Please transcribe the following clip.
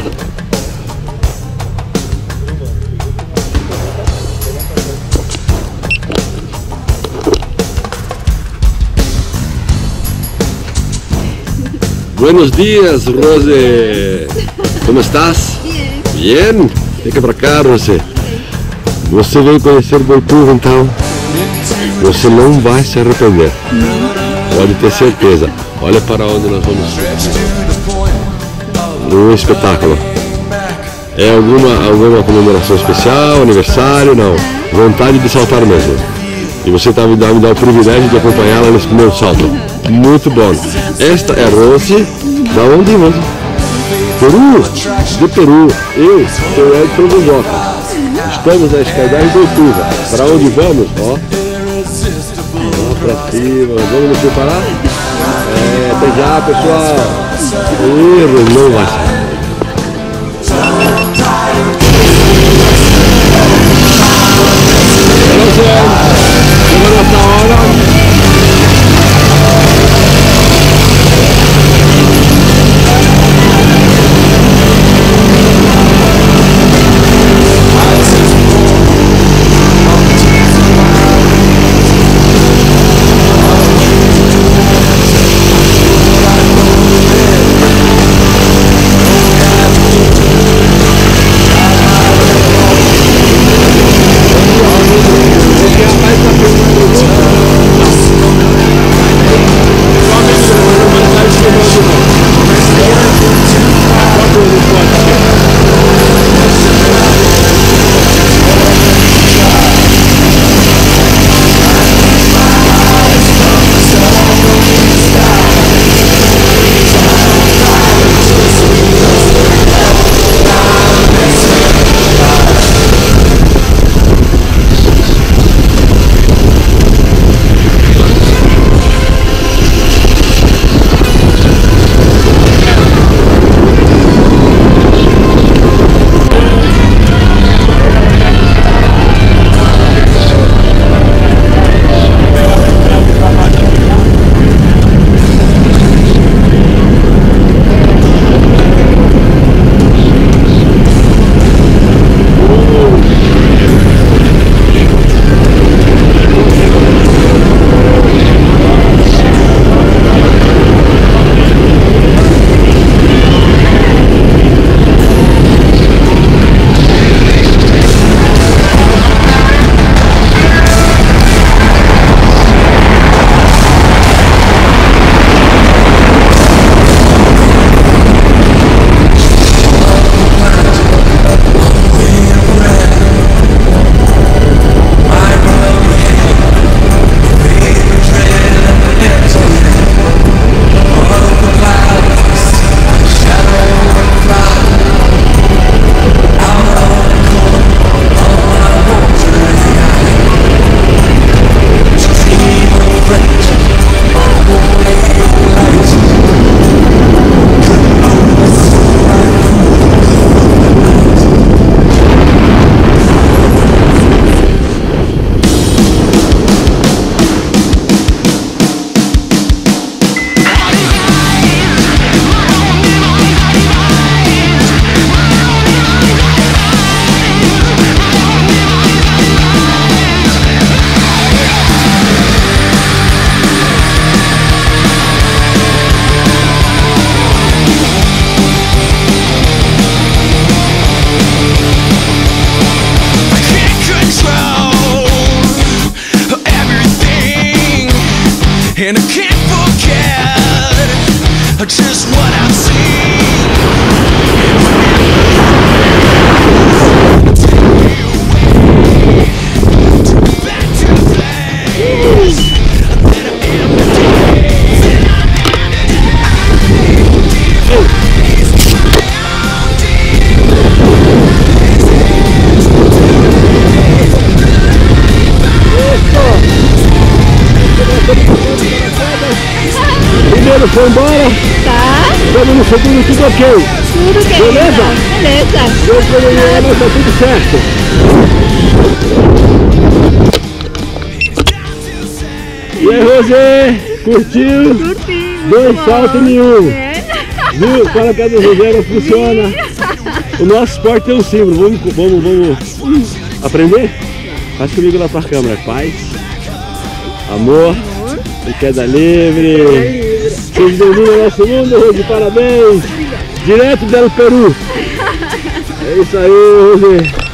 Buenos días, Rose. ¿Cómo estás? Bien. Bien? Fica pra cá, Rose. Você veio conhecer Boituva, então você não vai se arrepender. Pode ter certeza. Olha para onde nós vamos. Um espetáculo. É alguma comemoração especial, aniversário? Não. Vontade de saltar mesmo. E você tá me dando o privilégio de acompanhá-la nesse primeiro salto. Muito bom. Esta é a Rose. Da onde mesmo? Peru? De Peru. Eu sou Ed Produzoca. Estamos na Skydiving Boituva. Para onde vamos? Ó. Lá pra cima. Vamos nos preparar? Até já, pessoal. Erro, não vai ser. Chegou nessa hora. And I can't forget just what I've seen. Take me away, take me back to the place that I am today. Primeiro foi embora. Tá. Estamos no segundo, tudo ok. Tudo ok. Beleza? Beleza. Deus abençoe, tá tudo certo. E aí, Rosê? Curtiu? Curti. Dois saltos em um. É. Viu? Para que a do Rosé não funciona. O nosso esporte tem um símbolo. Vamos aprender? Faz comigo lá pra câmera. Paz, amor e queda livre. Seja bem-vindo ao nosso mundo, Rose. Parabéns. Direto do Peru. É isso aí, Rose.